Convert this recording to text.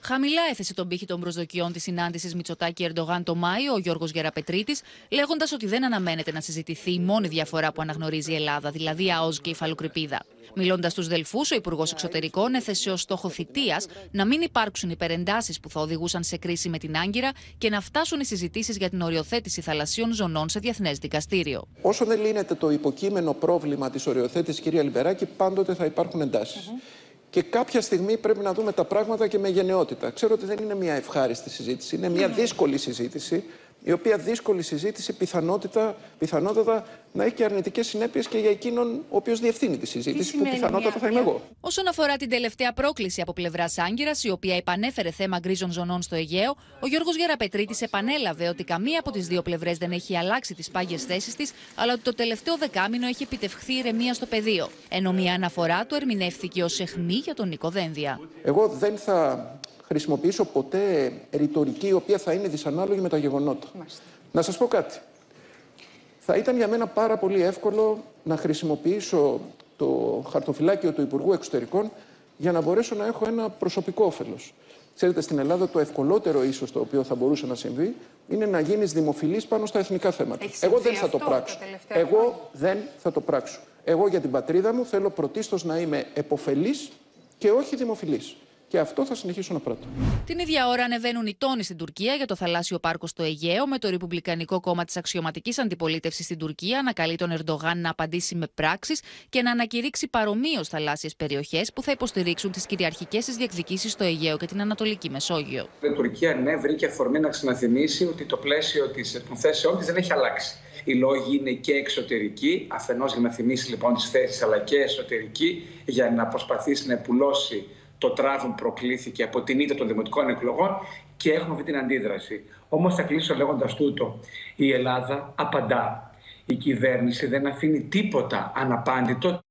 Χαμηλά έθεσε τον πύχη των προσδοκιών της συνάντησης Μητσοτάκη-Ερντογάν το Μάιο ο Γιώργος Γεραπετρίτης, λέγοντας ότι δεν αναμένεται να συζητηθεί η μόνη διαφορά που αναγνωρίζει η Ελλάδα, δηλαδή η ΑΟΣ και η υφαλοκρηπίδα. Μιλώντας στους Δελφούς, ο Υπουργός Εξωτερικών έθεσε ως στόχο θητείας να μην υπάρξουν υπερεντάσεις που θα οδηγούσαν σε κρίση με την Άγκυρα και να φτάσουν οι συζητήσεις για την οριοθέτηση θαλασσίων ζωνών σε διεθνές δικαστήριο. Όσο δεν λύνεται το υποκείμενο πρόβλημα της οριοθέτησης, κυρία Λιμπεράκη, πάντοτε θα υπάρχουν εντάσεις. Και κάποια στιγμή πρέπει να δούμε τα πράγματα και με γενναιότητα. Ξέρω ότι δεν είναι μια ευχάριστη συζήτηση, είναι μια δύσκολη συζήτηση, η οποία δύσκολη συζήτηση πιθανότατα να έχει και αρνητικές συνέπειες και για εκείνον ο οποίος διευθύνει τη συζήτηση, που πιθανότατα θα είμαι εγώ. Όσον αφορά την τελευταία πρόκληση από πλευράς Άγκυρας, η οποία επανέφερε θέμα γκρίζων ζωνών στο Αιγαίο, ο Γιώργος Γεραπετρίτης επανέλαβε ότι καμία από τις δύο πλευρές δεν έχει αλλάξει τις πάγιες θέσεις της, αλλά ότι το τελευταίο δεκάμηνο έχει επιτευχθεί ηρεμία στο πεδίο. Ενώ μια αναφορά του ερμηνεύθηκε ως αιχμή για τον Νίκο Δένδια. Εγώ δεν θα χρησιμοποιήσω ποτέ ρητορική η οποία θα είναι δυσανάλογη με τα γεγονότα. Να σας πω κάτι. Θα ήταν για μένα πάρα πολύ εύκολο να χρησιμοποιήσω το χαρτοφυλάκιο του Υπουργού Εξωτερικών για να μπορέσω να έχω ένα προσωπικό όφελος. Ξέρετε, στην Ελλάδα το ευκολότερο ίσως το οποίο θα μπορούσε να συμβεί είναι να γίνεις δημοφιλής πάνω στα εθνικά θέματα. Εγώ δεν θα το πράξω. Εγώ δεν θα το πράξω. Εγώ για την πατρίδα μου θέλω πρωτίστως να είμαι επωφελής και όχι δημοφιλής. Και αυτό θα συνεχίσω να πράττω. Την ίδια ώρα ανεβαίνουν οι τόνοι στην Τουρκία για το θαλάσσιο πάρκο στο Αιγαίο, με το Ρεπουμπλικανικό Κόμμα της Αξιωματικής Αντιπολίτευσης στην Τουρκία να καλεί τον Ερντογάν να απαντήσει με πράξεις και να ανακηρύξει παρομοίως θαλάσσιες περιοχές που θα υποστηρίξουν τις κυριαρχικές της διεκδικήσεις στο Αιγαίο και την Ανατολική Μεσόγειο. Η Τουρκία, ναι, βρήκε αφορμή να ξαναθυμίσει ότι το πλαίσιο των θέσεών της δεν έχει αλλάξει. Οι λόγοι είναι και εξωτερικοί, αφενός για να θυμίσει λοιπόν τις θέσεις, αλλά και εσωτερικοί, για να προσπαθήσει να επουλώσει το τράβο που προκλήθηκε από την ήττα των δημοτικών εκλογών, και έχουμε αυτή την αντίδραση. Όμως θα κλείσω λέγοντας τούτο. Η Ελλάδα απαντά. Η κυβέρνηση δεν αφήνει τίποτα αναπάντητο.